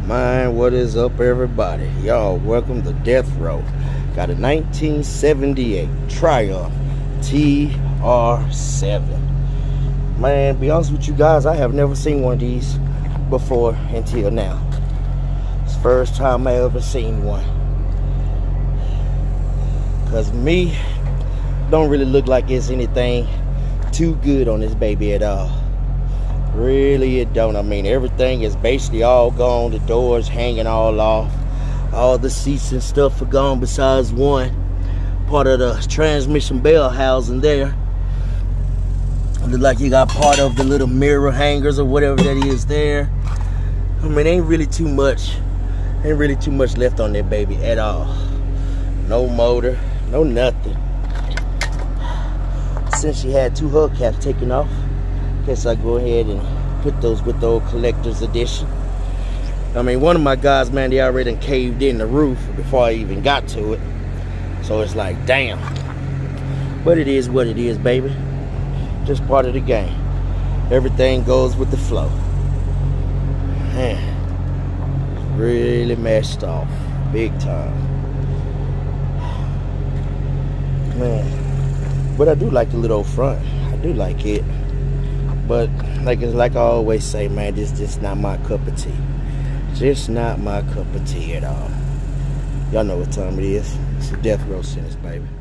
Man, what is up, everybody? Y'all, welcome to Death Row. Got a 1978 Triumph TR7. Man, be honest with you guys, I have never seen one of these before until now. It's the first time I ever seen one. Cause me, don't really look like it's anything too good on this baby at all. Really, it don't. I mean, everything is basically all gone. The doors hanging all off. All the seats and stuff are gone besides one part of the transmission bell housing there. Look like you got part of the little mirror hangers or whatever that is there. I mean, ain't really too much left on that baby at all. No motor, no nothing. Since she had two hubcaps taken off, guess I go ahead and put those with the old collector's edition. I mean, one of my guys, man, they already caved in the roof before I even got to it. So it's like, damn. But it is what it is, baby. Just part of the game. Everything goes with the flow. Man, really messed off. Big time. Man. But I do like the little front. I do like it. But like I always say, man, this just not my cup of tea. Just not my cup of tea at all. Y'all know what time it is. It's a Death Row sentence, baby.